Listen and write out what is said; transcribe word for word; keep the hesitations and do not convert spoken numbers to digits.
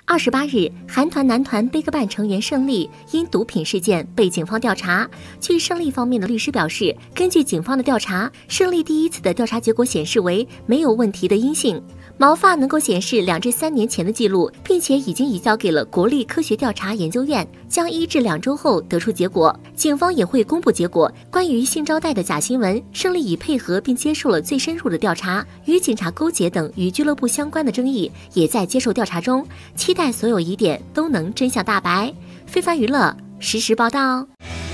二十八日，韩团男团 BigBang 成员胜利因毒品事件被警方调查。据胜利方面的律师表示，根据警方的调查，胜利第一次的调查结果显示为没有问题的阴性，毛发能够显示两至三年前的记录，并且已经移交给了国立科学调查研究院，将一至两周后得出结果。警方也会公布结果。关于性招待的假新闻，胜利已配合并接受了最深入的调查，与警察勾结等与俱乐部相关的争议也在接受调查中，期待所有疑点都能真相大白。非凡娱乐实时报道。